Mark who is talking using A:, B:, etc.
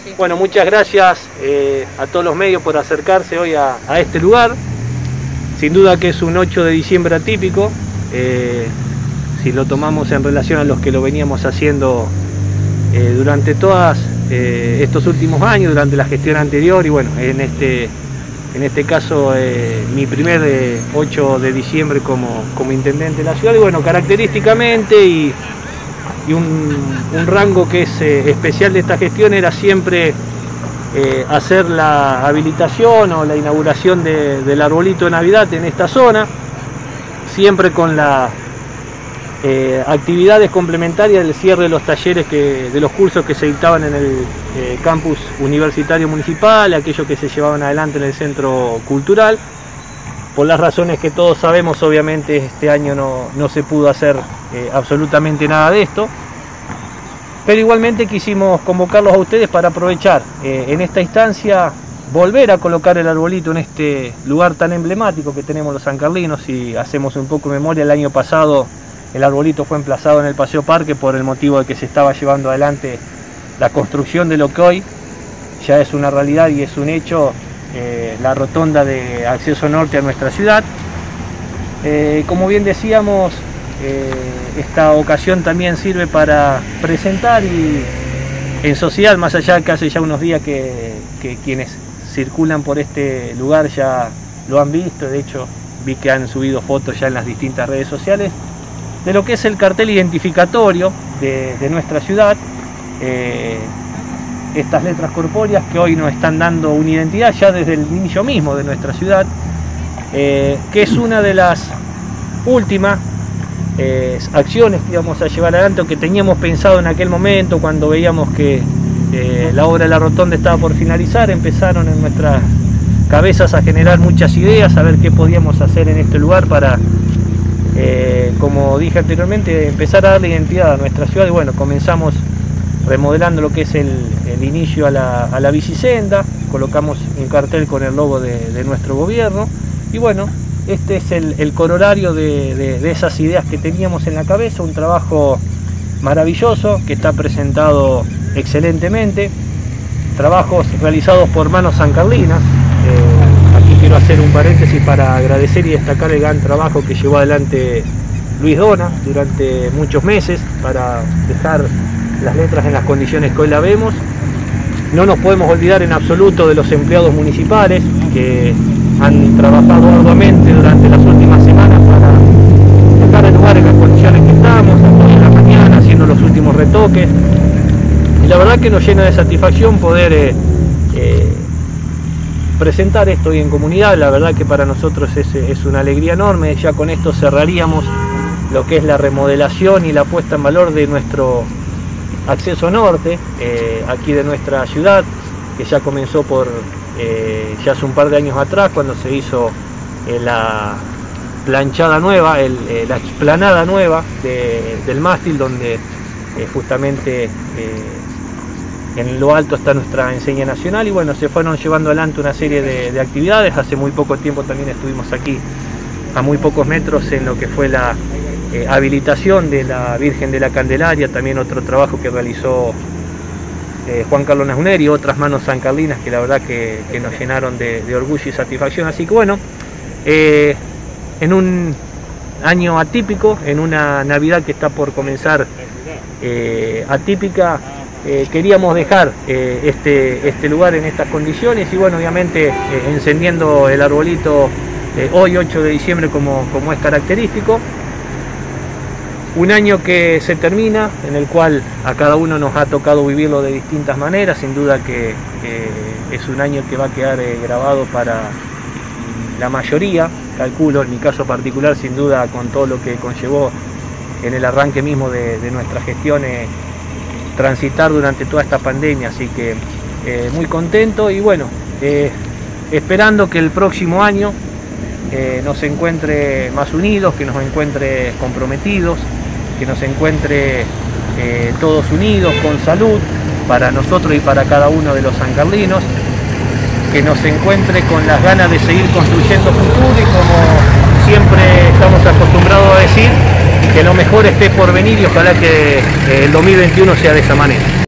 A: Sí.
B: Bueno, muchas gracias a todos los medios por acercarse hoy a este lugar. Sin duda que es un 8 de diciembre atípico, si lo tomamos en relación a los que lo veníamos haciendo durante todos estos últimos años, durante la gestión anterior, y bueno, en este caso mi primer 8 de diciembre como intendente de la ciudad. Y bueno, característicamente y un rango que es especial de esta gestión era siempre hacer la habilitación o la inauguración del arbolito de Navidad en esta zona, siempre con las actividades complementarias del cierre de los talleres de los cursos que se dictaban en el campus universitario municipal, aquellos que se llevaban adelante en el centro cultural. Por las razones que todos sabemos, obviamente este año no se pudo hacer absolutamente nada de esto, pero igualmente quisimos convocarlos a ustedes para aprovechar en esta instancia, volver a colocar el arbolito en este lugar tan emblemático que tenemos los sancarlinos. Si hacemos un poco de memoria, el año pasado el arbolito fue emplazado en el Paseo Parque por el motivo de que se estaba llevando adelante la construcción de lo que hoy ya es una realidad y es un hecho, la rotonda de acceso norte a nuestra ciudad. Como bien decíamos, esta ocasión también sirve para presentar y en sociedad, más allá que hace ya unos días que quienes circulan por este lugar ya lo han visto, de hecho vi que han subido fotos ya en las distintas redes sociales, de lo que es el cartel identificatorio de nuestra ciudad, estas letras corpóreas que hoy nos están dando una identidad ya desde el inicio mismo de nuestra ciudad, que es una de las últimas acciones que íbamos a llevar adelante o que teníamos pensado en aquel momento cuando veíamos que la obra de la rotonda estaba por finalizar. Empezaron en nuestras cabezas a generar muchas ideas, a ver qué podíamos hacer en este lugar para, como dije anteriormente, empezar a darle identidad a nuestra ciudad. Y bueno, comenzamos remodelando lo que es el inicio a la bicisenda, colocamos un cartel con el logo de nuestro gobierno y bueno, este es el corolario de esas ideas que teníamos en la cabeza, un trabajo maravilloso que está presentado excelentemente, trabajos realizados por manos sancarlinas. Aquí quiero hacer un paréntesis para agradecer y destacar el gran trabajo que llevó adelante Luis Dona durante muchos meses para dejar las letras en las condiciones que hoy la vemos. No nos podemos olvidar en absoluto de los empleados municipales que han trabajado arduamente durante las últimas semanas para dejar el lugar en las condiciones que estamos, a las 2 de la mañana, haciendo los últimos retoques. Y la verdad que nos llena de satisfacción poder presentar esto hoy en comunidad. La verdad que para nosotros es una alegría enorme. Ya con esto cerraríamos lo que es la remodelación y la puesta en valor de nuestro acceso norte, aquí de nuestra ciudad, que ya comenzó ya hace un par de años atrás, cuando se hizo la planchada nueva, la explanada nueva del mástil, donde justamente en lo alto está nuestra enseña nacional. Y bueno, se fueron llevando adelante una serie de actividades. Hace muy poco tiempo también estuvimos aquí, a muy pocos metros, en lo que fue la habilitación de la Virgen de la Candelaria, también otro trabajo que realizó Juan Carlos Nasner y otras manos sancarlinas que la verdad que nos llenaron de orgullo y satisfacción. Así que bueno, en un año atípico, en una Navidad que está por comenzar atípica, queríamos dejar este lugar en estas condiciones y bueno, obviamente encendiendo el arbolito hoy 8 de diciembre como es característico. Un año que se termina, en el cual a cada uno nos ha tocado vivirlo de distintas maneras. Sin duda que es un año que va a quedar grabado para la mayoría, calculo, en mi caso particular, sin duda con todo lo que conllevó en el arranque mismo de nuestra gestión, transitar durante toda esta pandemia. Así que muy contento y bueno, esperando que el próximo año nos encuentre más unidos, que nos encuentre comprometidos, que nos encuentre todos unidos, con salud, para nosotros y para cada uno de los sancarlinos, que nos encuentre con las ganas de seguir construyendo futuro y, como siempre estamos acostumbrados a decir, que lo mejor esté por venir y ojalá que el 2021 sea de esa manera.